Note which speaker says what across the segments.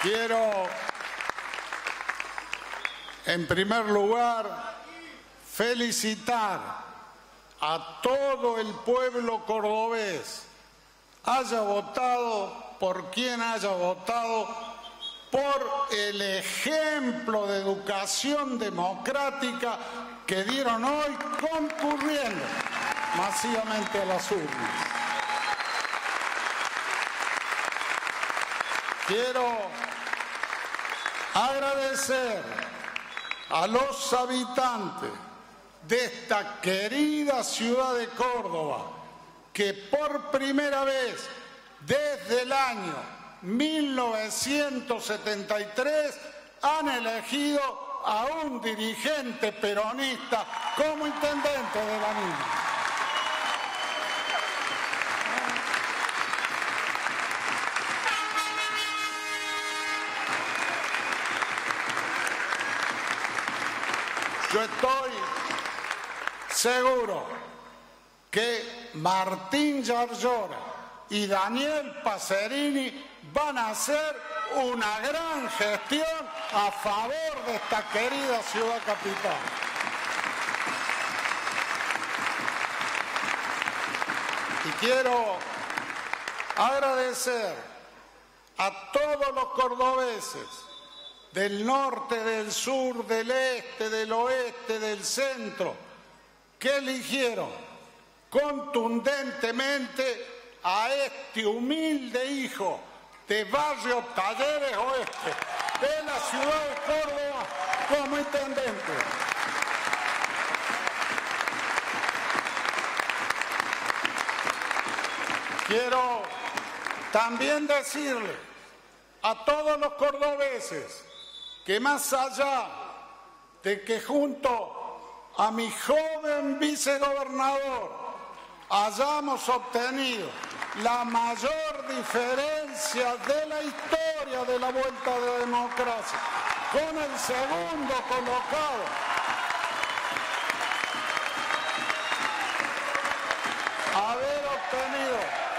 Speaker 1: Quiero, en primer lugar, felicitar a todo el pueblo cordobés, haya votado por quien haya votado, por el ejemplo de educación democrática que dieron hoy concurriendo masivamente a las urnas. Quiero agradecer a los habitantes de esta querida ciudad de Córdoba que por primera vez desde el año 1973 han elegido a un dirigente peronista como intendente de la misma. Yo estoy seguro que Martín Yarlora y Daniel Pacerini van a hacer una gran gestión a favor de esta querida ciudad capital. Y quiero agradecer a todos los cordobeses del norte, del sur, del este, del oeste, del centro, que eligieron contundentemente a este humilde hijo de barrio Talleres Oeste, de la ciudad de Córdoba, como intendente. Quiero también decirle a todos los cordobeses que más allá de que junto a mi joven vicegobernador hayamos obtenido la mayor diferencia de la historia de la vuelta de la democracia, con el segundo colocado, haber obtenido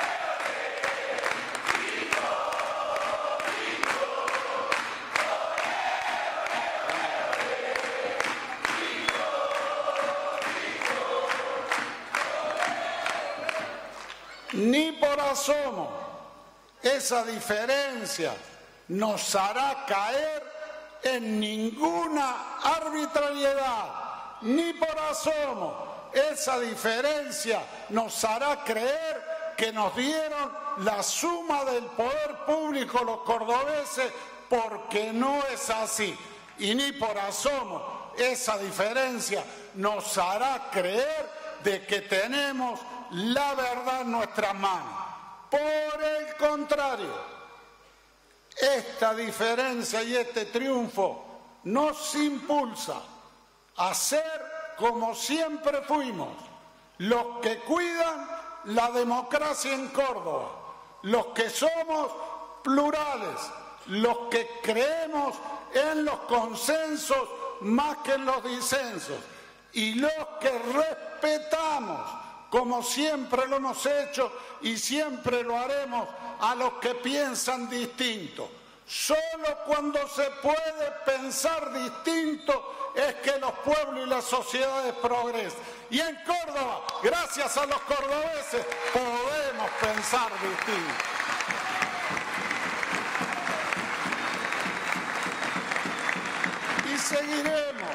Speaker 1: ni por asomo esa diferencia nos hará caer en ninguna arbitrariedad, ni por asomo esa diferencia nos hará creer que nos dieron la suma del poder público los cordobeses, porque no es así, y ni por asomo esa diferencia nos hará creer de que tenemos la verdad en nuestras manos. Por el contrario, esta diferencia y este triunfo nos impulsa a ser como siempre fuimos, los que cuidan la democracia en Córdoba, los que somos plurales, los que creemos en los consensos más que en los disensos, y los que respetamos, como siempre lo hemos hecho y siempre lo haremos, a los que piensan distinto. Solo cuando se puede pensar distinto es que los pueblos y las sociedades progresan. Y en Córdoba, gracias a los cordobeses, podemos pensar distinto. Y seguiremos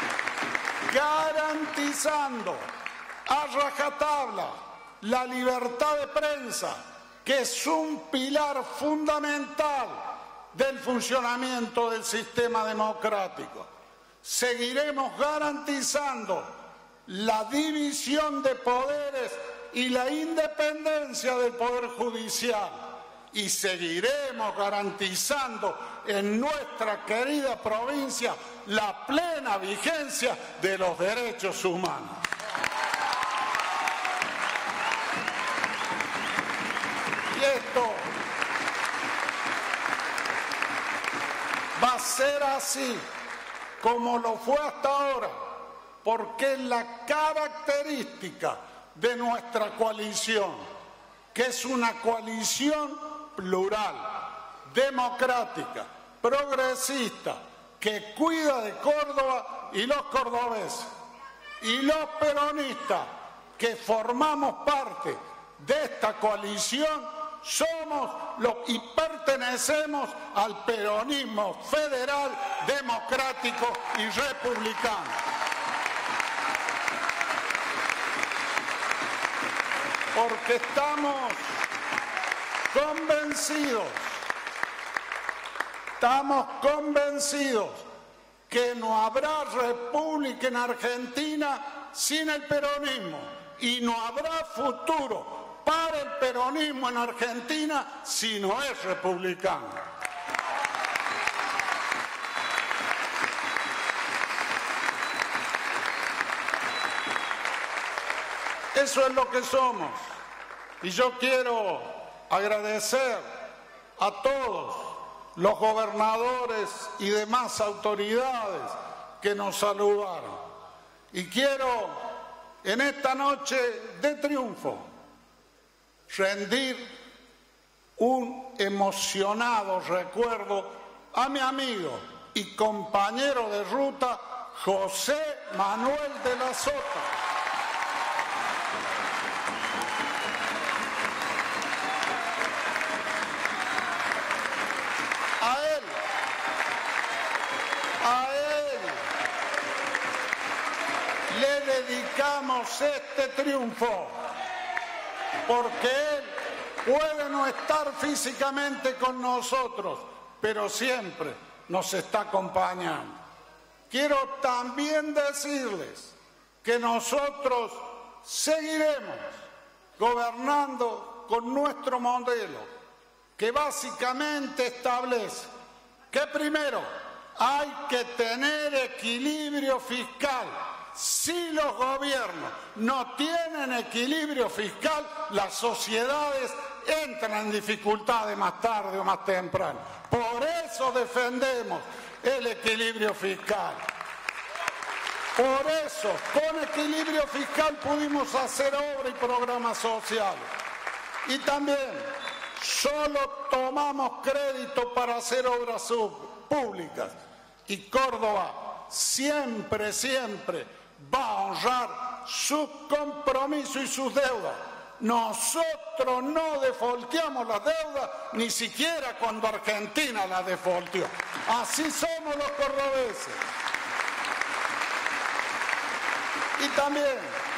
Speaker 1: garantizando a rajatabla la libertad de prensa, que es un pilar fundamental del funcionamiento del sistema democrático. Seguiremos garantizando la división de poderes y la independencia del Poder Judicial, y seguiremos garantizando en nuestra querida provincia la plena vigencia de los derechos humanos. Y esto va a ser así como lo fue hasta ahora, porque es la característica de nuestra coalición, que es una coalición plural, democrática, progresista, que cuida de Córdoba y los cordobeses. Y los peronistas que formamos parte de esta coalición somos y pertenecemos al peronismo federal, democrático y republicano. Porque estamos convencidos que no habrá república en Argentina sin el peronismo y no habrá futuro para el peronismo en Argentina si no es republicano. Eso es lo que somos. Y yo quiero agradecer a todos los gobernadores y demás autoridades que nos saludaron. Y quiero, en esta noche de triunfo, rendir un emocionado recuerdo a mi amigo y compañero de ruta, José Manuel de la Sota. A él le dedicamos este triunfo, porque él puede no estar físicamente con nosotros, pero siempre nos está acompañando. Quiero también decirles que nosotros seguiremos gobernando con nuestro modelo, que básicamente establece que primero hay que tener equilibrio fiscal. Si los gobiernos no tienen equilibrio fiscal, las sociedades entran en dificultades más tarde o más temprano. Por eso defendemos el equilibrio fiscal. Por eso, con equilibrio fiscal pudimos hacer obra y programas sociales. Y también solo tomamos crédito para hacer obras públicas. Y Córdoba siempre, siempre va a honrar sus compromisos y sus deudas. Nosotros no defaulteamos las deudas, ni siquiera cuando Argentina las defaulteó. Así somos los cordobeses. Y también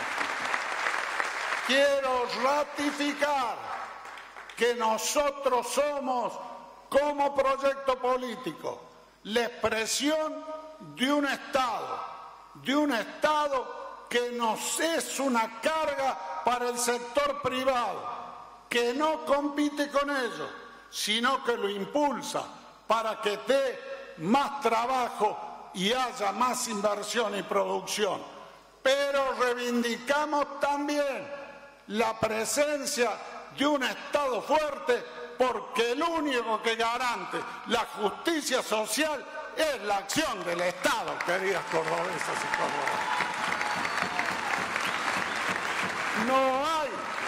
Speaker 1: quiero ratificar que nosotros somos, como proyecto político, la expresión de un Estado que nos es una carga para el sector privado, que no compite con ellos, sino que lo impulsa para que dé más trabajo y haya más inversión y producción. Pero reivindicamos también la presencia de un Estado fuerte, porque el único que garante la justicia social es la acción del Estado, queridas cordobesas y cordobeses. No hay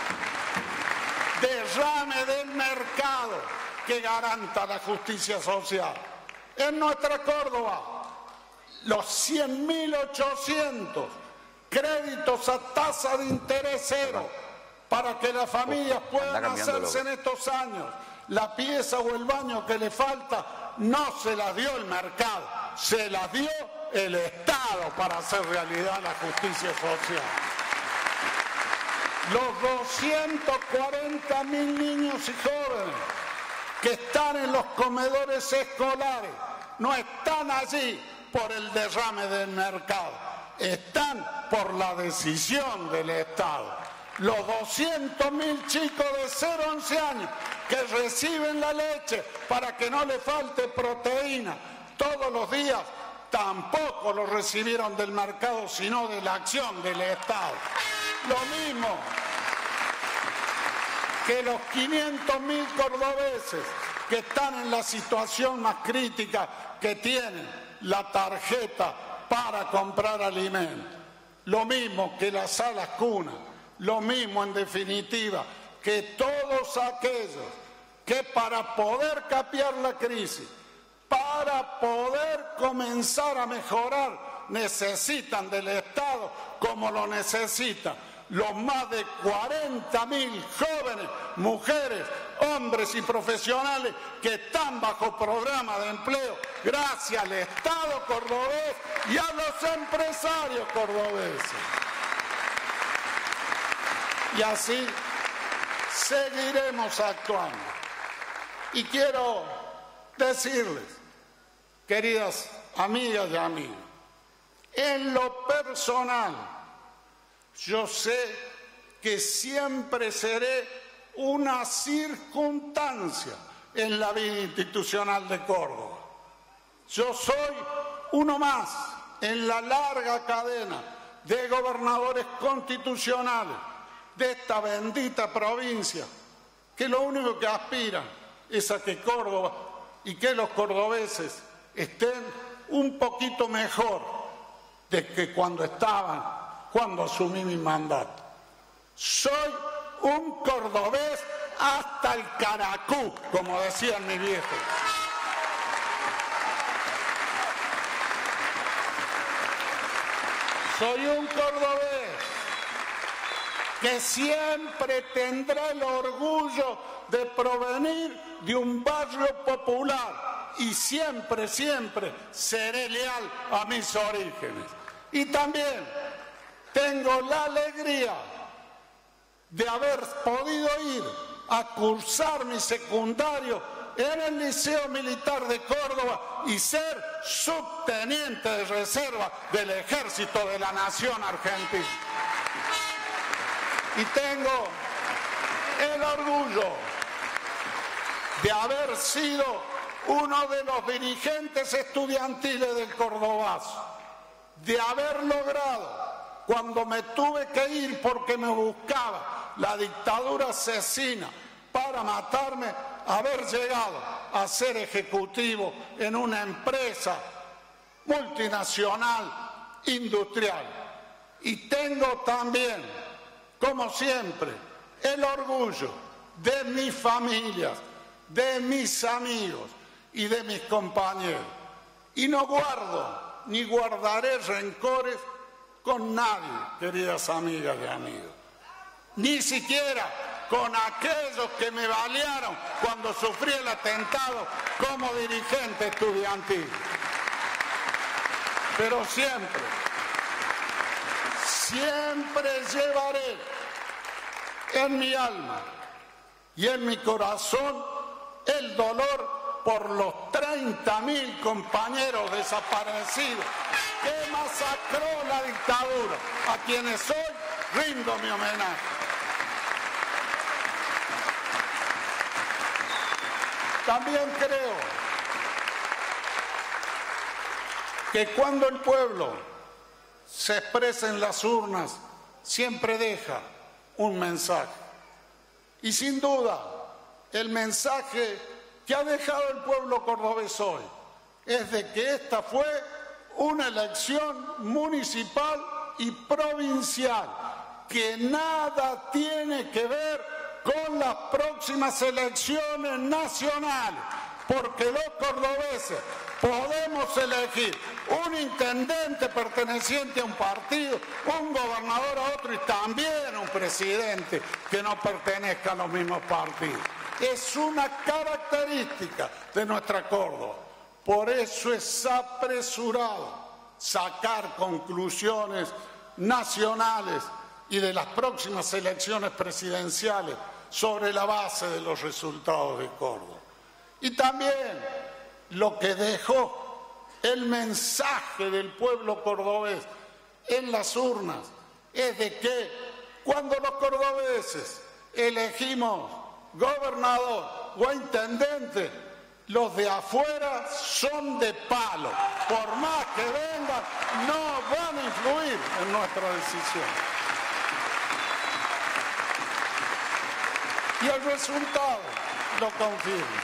Speaker 1: derrame del mercado que garanta la justicia social. En nuestra Córdoba, los 100.800 créditos a tasa de interés cero para que las familias puedan hacerse en estos años la pieza o el baño que le falta, no se las dio el mercado, se las dio el Estado para hacer realidad la justicia social. Los 240.000 niños y jóvenes que están en los comedores escolares no están allí por el derrame del mercado, están por la decisión del Estado. Los 200.000 chicos de 0 a 11 años que reciben la leche para que no le falte proteína todos los días, tampoco lo recibieron del mercado, sino de la acción del Estado. Lo mismo que los 500.000 cordobeses que están en la situación más crítica, que tienen la tarjeta para comprar alimentos. Lo mismo que las salas cunas. Lo mismo, en definitiva, que todos aquellos que para poder capear la crisis para poder comenzar a mejorar, necesitan del Estado como lo necesitan los más de 40.000 jóvenes, mujeres, hombres y profesionales que están bajo programa de empleo gracias al Estado cordobés y a los empresarios cordobeses. Y así seguiremos actuando. Y quiero decirles, queridas amigas y amigos, en lo personal, yo sé que siempre seré una circunstancia en la vida institucional de Córdoba. Yo soy uno más en la larga cadena de gobernadores constitucionales de esta bendita provincia, que lo único que aspiran es a que Córdoba y que los cordobeses estén un poquito mejor de que cuando asumí mi mandato. Soy un cordobés hasta el caracú, como decían mis viejos. Soy un cordobés que siempre tendrá el orgullo de provenir de un barrio popular y siempre, siempre seré leal a mis orígenes. Y también tengo la alegría de haber podido ir a cursar mi secundario en el Liceo Militar de Córdoba y ser subteniente de reserva del Ejército de la Nación Argentina. Y tengo el orgullo de haber sido uno de los dirigentes estudiantiles del Cordobazo, de haber logrado, cuando me tuve que ir porque me buscaba la dictadura asesina para matarme, haber llegado a ser ejecutivo en una empresa multinacional industrial. Y tengo también, como siempre, el orgullo de mi familia, de mis amigos y de mis compañeros. Y no guardo ni guardaré rencores con nadie, queridas amigas y amigos. Ni siquiera con aquellos que me balearon cuando sufrí el atentado como dirigente estudiantil. Pero siempre llevaré en mi alma y en mi corazón el dolor por los 30.000 compañeros desaparecidos que masacró la dictadura, a quienes hoy rindo mi homenaje. También creo que cuando el pueblo se expresa en las urnas, siempre deja un mensaje. Y sin duda, el mensaje que ha dejado el pueblo cordobés hoy es de que esta fue una elección municipal y provincial que nada tiene que ver con las próximas elecciones nacionales, porque los cordobeses podemos elegir un intendente perteneciente a un partido, un gobernador a otro y también un presidente que no pertenezca a los mismos partidos. Es una característica de nuestra Córdoba. Por eso es apresurado sacar conclusiones nacionales y de las próximas elecciones presidenciales sobre la base de los resultados de Córdoba. Y también lo que dejó el mensaje del pueblo cordobés en las urnas es de que cuando los cordobeses elegimos gobernador o intendente, los de afuera son de palo. Por más que vengan, no van a influir en nuestra decisión. Y el resultado lo confirma.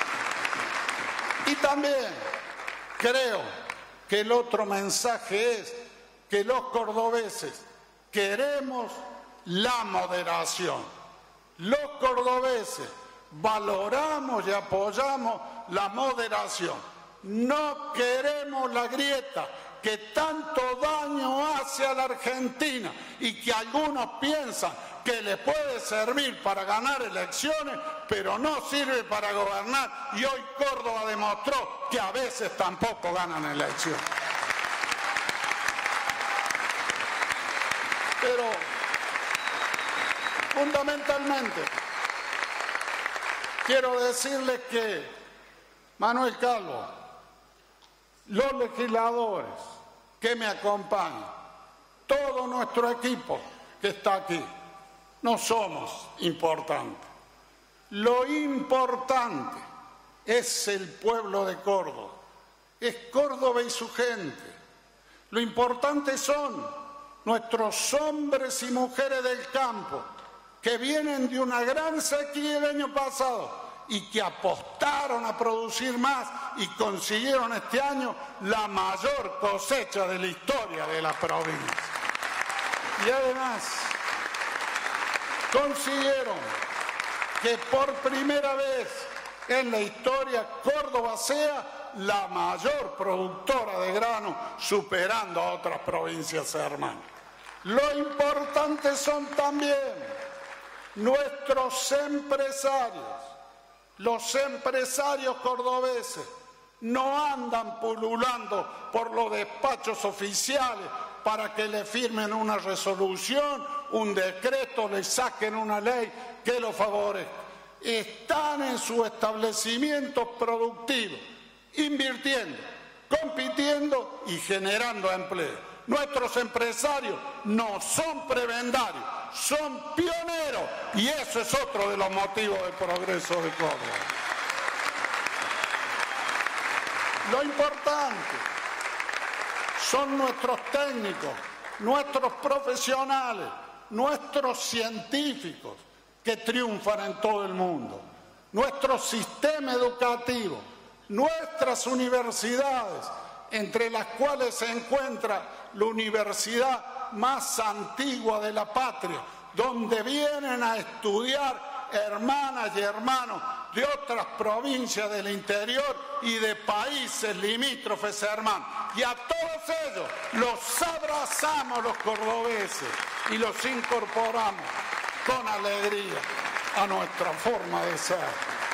Speaker 1: Y también creo que el otro mensaje es que los cordobeses queremos la moderación. Los cordobeses valoramos y apoyamos la moderación. No queremos la grieta que tanto daño hace a la Argentina y que algunos piensan que le puede servir para ganar elecciones, pero no sirve para gobernar. Y hoy Córdoba demostró que a veces tampoco ganan elecciones. Pero fundamentalmente quiero decirles que Manuel Calvo, los legisladores que me acompañan, todo nuestro equipo que está aquí, no somos importantes. Lo importante es el pueblo de Córdoba, es Córdoba y su gente. Lo importante son nuestros hombres y mujeres del campo que vienen de una gran sequía el año pasado y que apostaron a producir más y consiguieron este año la mayor cosecha de la historia de la provincia. Y además consiguieron que por primera vez en la historia Córdoba sea la mayor productora de grano, superando a otras provincias hermanas. Lo importante son también nuestros empresarios. Los empresarios cordobeses no andan pululando por los despachos oficiales para que le firmen una resolución, un decreto, le saquen una ley que lo favorezca. Están en sus establecimientos productivos, invirtiendo, compitiendo y generando empleo. Nuestros empresarios no son prebendarios, son pioneros, y eso es otro de los motivos del progreso de Córdoba. Lo importante son nuestros técnicos, nuestros profesionales, nuestros científicos que triunfan en todo el mundo, nuestro sistema educativo, nuestras universidades, entre las cuales se encuentra la universidad más antigua de la patria, donde vienen a estudiar hermanas y hermanos de otras provincias del interior y de países limítrofes hermanos. Y a todos ellos los abrazamos los cordobeses y los incorporamos con alegría a nuestra forma de ser.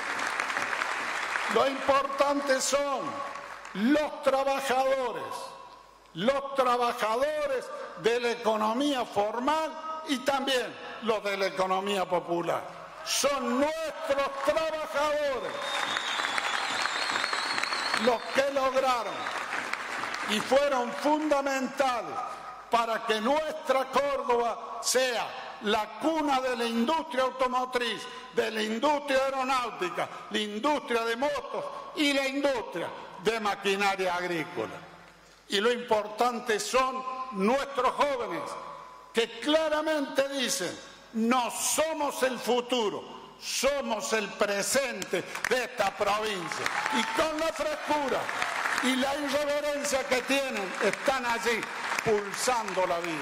Speaker 1: Lo importante son los trabajadores de la economía formal y también los de la economía popular. Son nuestros trabajadores los que lograron y fueron fundamentales para que nuestra Córdoba sea la cuna de la industria automotriz, de la industria aeronáutica, la industria de motos y la industria de maquinaria agrícola. Y lo importante son nuestros jóvenes, que claramente dicen: no somos el futuro, somos el presente de esta provincia. Y con la frescura y la irreverencia que tienen, están allí pulsando la vida.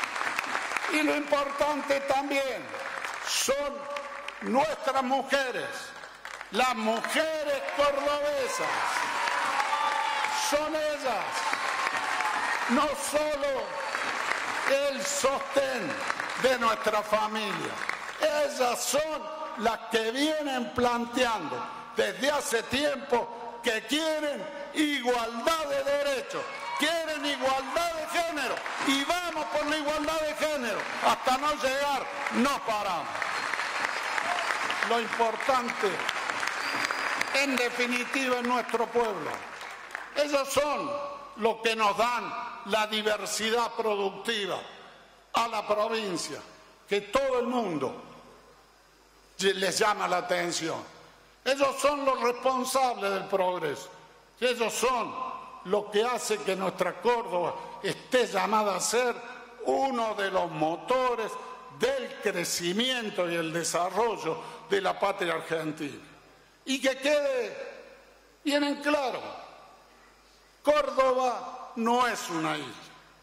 Speaker 1: Y lo importante también son nuestras mujeres, las mujeres cordobesas. Son ellas no solo el sostén de nuestra familia, ellas son las que vienen planteando desde hace tiempo que quieren igualdad de derechos, quieren igualdad de género, y vamos por la igualdad de género. Hasta no llegar, no paramos. Lo importante, en definitiva, es nuestro pueblo. Ellos son los que nos dan la diversidad productiva a la provincia, que todo el mundo les llama la atención. Ellos son los responsables del progreso. Ellos son los que hacen que nuestra Córdoba esté llamada a ser uno de los motores del crecimiento y el desarrollo de la patria argentina. Y que quede bien en claro: Córdoba no es una isla.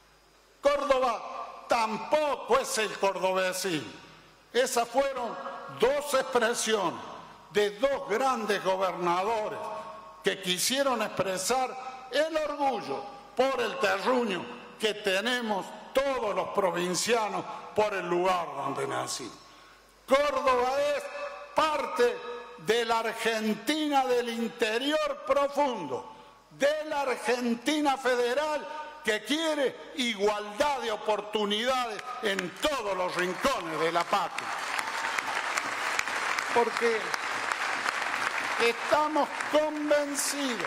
Speaker 1: Córdoba tampoco es el cordobesismo. Esas fueron dos expresiones de dos grandes gobernadores que quisieron expresar el orgullo por el terruño que tenemos todos los provincianos por el lugar donde nací. Córdoba es parte de la Argentina del interior profundo, de la Argentina federal que quiere igualdad de oportunidades en todos los rincones de la patria. Porque estamos convencidos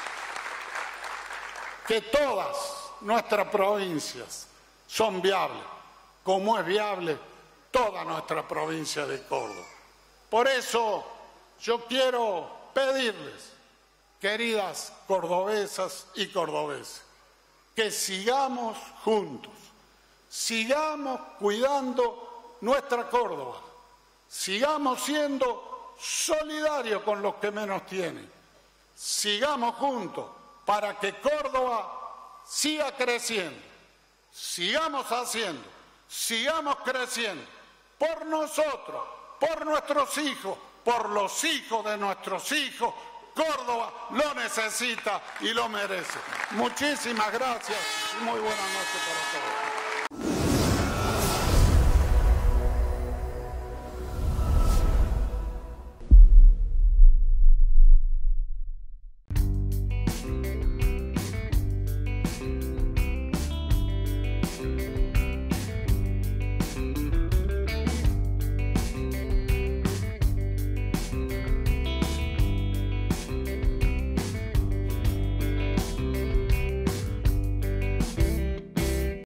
Speaker 1: que todas nuestras provincias son viables, como es viable toda nuestra provincia de Córdoba. Por eso yo quiero pedirles, queridas cordobesas y cordobeses, que sigamos juntos, sigamos cuidando nuestra Córdoba, sigamos siendo solidarios con los que menos tienen, sigamos juntos para que Córdoba siga creciendo, sigamos haciendo, sigamos creciendo por nosotros, por nuestros hijos, por los hijos de nuestros hijos. Córdoba lo necesita y lo merece. Muchísimas gracias y muy buenas noches para todos.